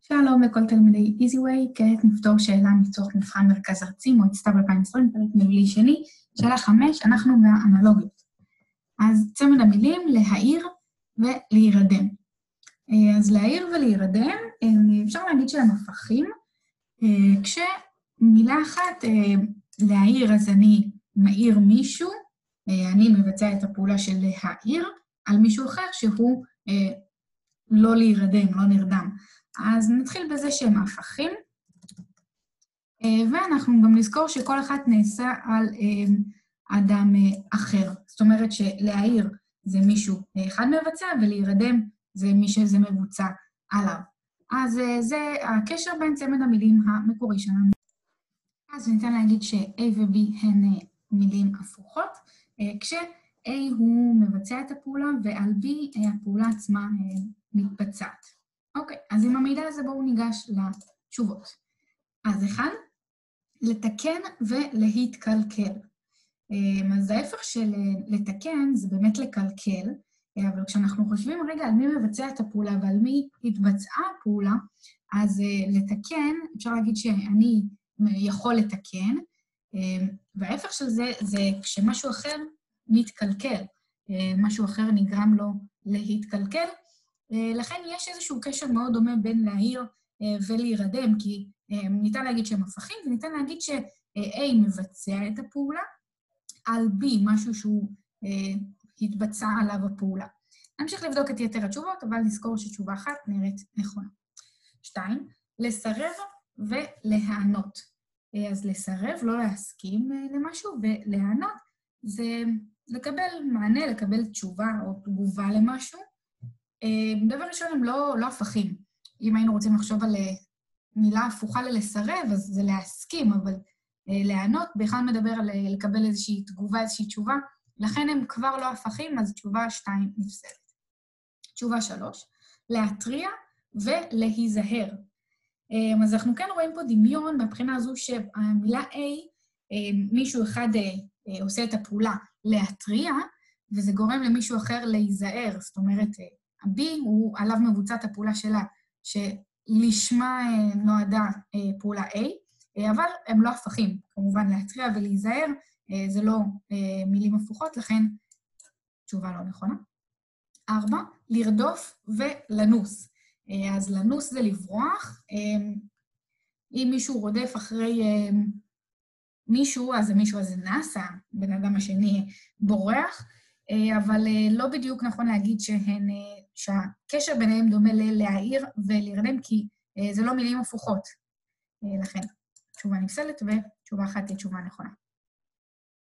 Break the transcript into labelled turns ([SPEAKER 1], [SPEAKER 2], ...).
[SPEAKER 1] שלום לכל תלמידי EasyWay, כעת נפתור שאלה מצורך מבחן מרכז ארצי, מועד סתיו 2020, פרק ניהולי שני, שאלה 5, אנחנו מהאנלוגיות. אז צמד המילים להעיר ולהירדם. אז להעיר ולהירדם, אפשר להגיד שהם הפכים, כשמילה אחת, להעיר, אז אני מעיר מישהו, אני מבצע את הפעולה של להעיר על מישהו אחר שהוא לא להירדם, לא נרדם. אז נתחיל בזה שהם הפכים, ואנחנו גם נזכור שכל אחת נעשה על אדם אחר. זאת אומרת שלהעיר זה מישהו אחד מבצע, ולהירדם זה מי שזה מבוצע עליו. אז זה הקשר בין צמד המילים המקורי שלנו. אז ניתן להגיד ש-A ו-B הן מילים הפוכות, כש-A הוא מבצע את הפעולה, ועל B הפעולה עצמה מתבצעת. אוקיי, אז עם המידע הזה בואו ניגש לתשובות. אז אחד, לתקן ולהתקלקל. אז ההפך של לתקן זה באמת לקלקל, אבל כשאנחנו חושבים רגע על מי מבצע את הפעולה ועל מי התבצעה הפעולה, אז לתקן, אפשר להגיד שאני יכול לתקן, וההפך של זה זה כשמשהו אחר מתקלקל, משהו אחר נגרם לו להתקלקל, לכן יש איזשהו קשר מאוד דומה בין להעיר ולהירדם, כי ניתן להגיד שהם הפכים, וניתן להגיד ש-A מבצע את הפעולה, על B משהו שהוא התבצע עליו הפעולה. נמשיך לבדוק את יתר התשובות, אבל נזכור שתשובה אחת נראית נכונה. 2, לסרב ולהענות. אז לסרב, לא להסכים למשהו, ולהענות זה לקבל מענה, לקבל תשובה או תגובה למשהו. דבר ראשון, הם לא הפכים. אם היינו רוצים לחשוב על מילה הפוכה ללסרב, אז זה להסכים, אבל להענות, בכלל מדבר על לקבל איזושהי תגובה, איזושהי תשובה, לכן הם כבר לא הפכים, אז תשובה 2 נפסלת. תשובה 3, להתריע ולהיזהר. אז אנחנו כן רואים פה דמיון, מבחינה הזו שהמילה A, מישהו אחד עושה את הפעולה להתריע, וזה גורם למישהו אחר להיזהר, זאת אומרת, ה-B הוא עליו מבוצעת הפעולה שלה, שלשמה נועדה פעולה A, אבל הם לא הפכים, כמובן להתריע ולהיזהר, זה לא מילים הפוכות, לכן תשובה לא נכונה. 4, לרדוף ולנוס. אז לנוס זה לברוח, אם מישהו רודף אחרי מישהו, אז המישהו הזה נס, הבן אדם השני בורח, אבל לא בדיוק נכון להגיד שהקשר ביניהם דומה ללהעיר ולהירדם, כי זה לא מילים הפוכות. לכן, תשובה נפסלת ותשובה אחת היא תשובה נכונה.